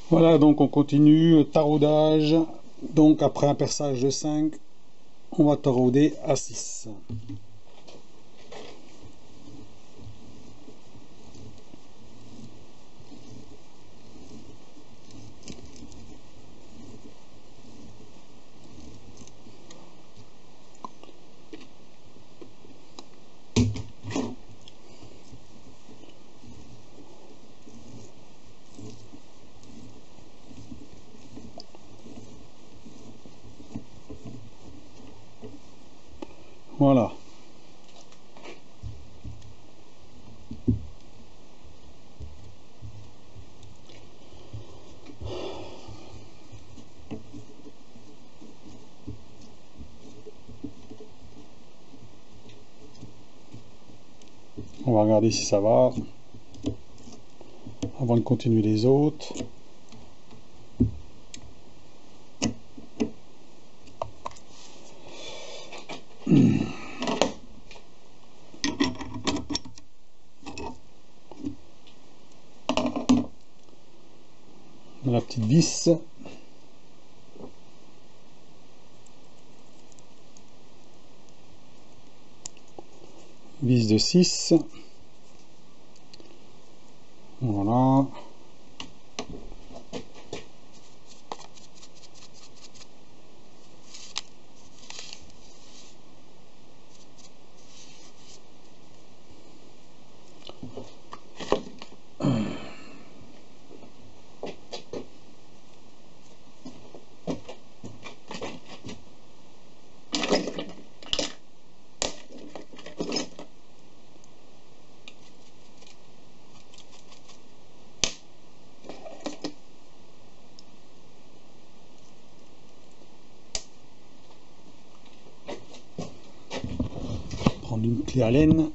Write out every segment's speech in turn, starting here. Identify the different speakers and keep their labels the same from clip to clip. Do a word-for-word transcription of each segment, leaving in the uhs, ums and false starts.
Speaker 1: Voilà, donc on continue, taraudage. Donc après un perçage de cinq, on va tarauder à six. Voilà. On va regarder si ça va avant de continuer les autres. La petite vis. Vis de six. Voilà. Prendre une clé à laine.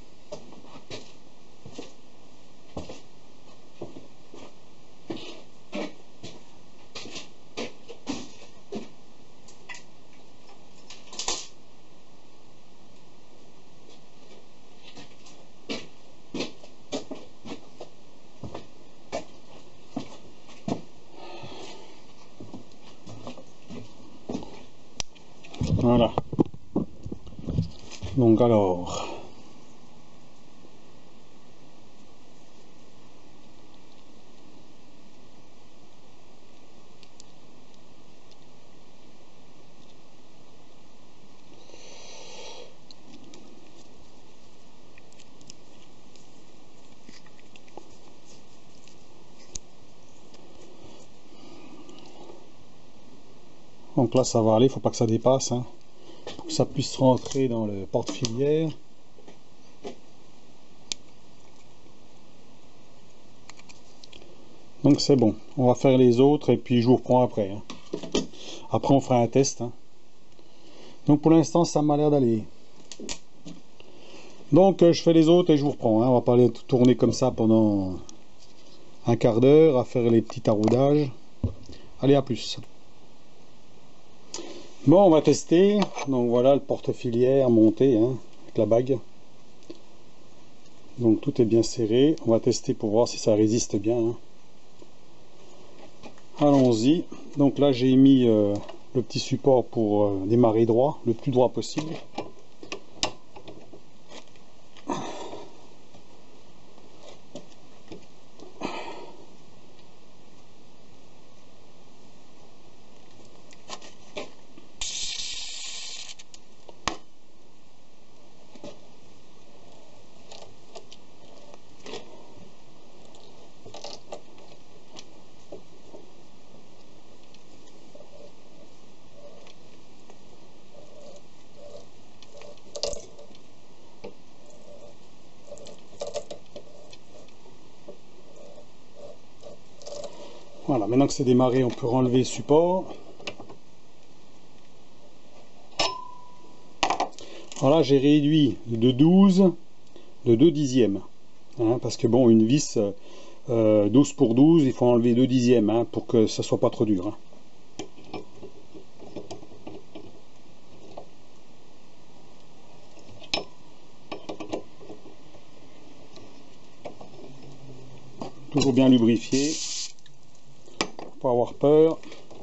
Speaker 1: Voilà. Donc alors, donc là ça va aller, il faut pas que ça dépasse, hein, pour que ça puisse rentrer dans le porte-filière. Donc c'est bon, on va faire les autres et puis je vous reprends après. Hein. Après on fera un test. Hein. Donc pour l'instant ça m'a l'air d'aller. Donc euh, je fais les autres et je vous reprends. Hein. On va pas aller tourner comme ça pendant un quart d'heure à faire les petits taraudages. Allez, à plus. Bon, on va tester. Donc voilà le porte-filière monté, hein, avec la bague. Donc tout est bien serré. On va tester pour voir si ça résiste bien. Hein. Allons-y. Donc là j'ai mis euh, le petit support pour euh, démarrer droit, le plus droit possible. Voilà, maintenant que c'est démarré, on peut enlever le support. Voilà, j'ai réduit de douze, de deux dixièmes. Hein, parce que bon, une vis euh, douze pour douze, il faut enlever deux dixièmes hein, pour que ça soit pas trop dur. Hein. Toujours bien lubrifié. pas avoir peur.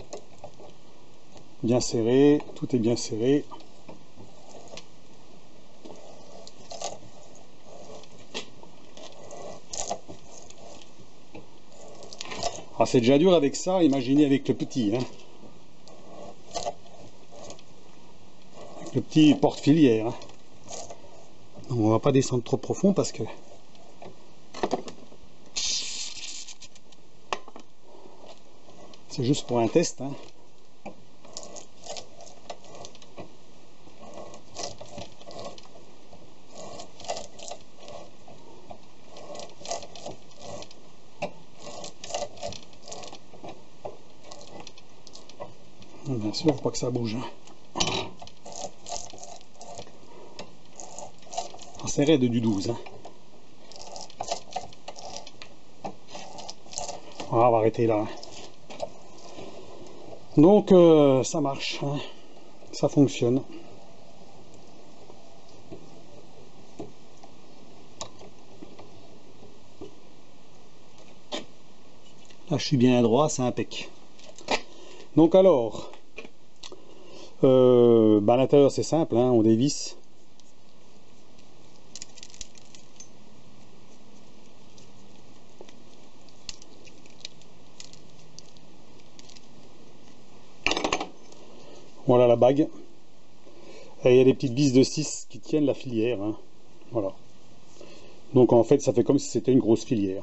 Speaker 1: Bien serré, tout est bien serré. Ah, c'est déjà dur avec ça, imaginez avec le petit. Hein. Avec le petit porte-filière. Hein. Donc on va pas descendre trop profond parce que c'est juste pour un test. Hein. Bien sûr, faut pas que ça bouge. Hein. C'est raide du douze. Hein. Voilà, on va arrêter là. Donc euh, ça marche, hein. Ça fonctionne. Là je suis bien droit, c'est impec. Donc alors, euh, bah à l'intérieur c'est simple, hein, on dévisse. Voilà la bague. Et il y a des petites vis de six qui tiennent la filière. Hein. Voilà. Donc en fait ça fait comme si c'était une grosse filière.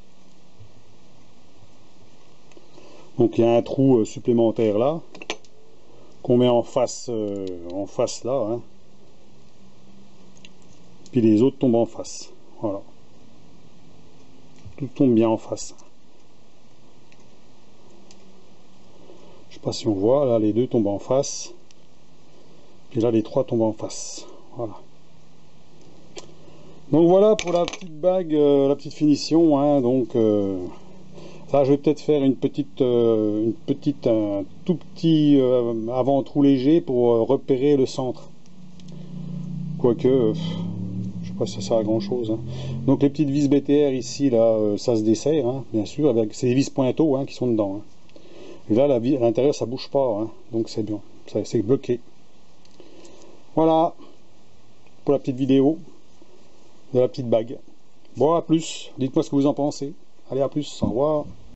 Speaker 1: Donc il y a un trou supplémentaire là, qu'on met en face, euh, en face là. Hein. Puis les autres tombent en face. Voilà. Tout tombe bien en face. Je sais pas si on voit, là les deux tombent en face. Et là les trois tombent en face. Voilà. Donc voilà pour la petite bague, euh, la petite finition. Hein, donc euh, ça je vais peut-être faire une petite, euh, une petite, un tout petit euh, avant-trou léger pour euh, repérer le centre. Quoique, euh, je sais pas si ça sert à grand chose. Hein. Donc les petites vis B T R ici, là, euh, ça se dessert, hein, bien sûr, avec c'est des vis pointeaux hein, qui sont dedans. Hein. Et là, la vis, à l'intérieur, ça bouge pas, hein, donc c'est bien, c'est bloqué. Voilà pour la petite vidéo de la petite bague. Bon, à plus. Dites-moi ce que vous en pensez. Allez, à plus. Au revoir.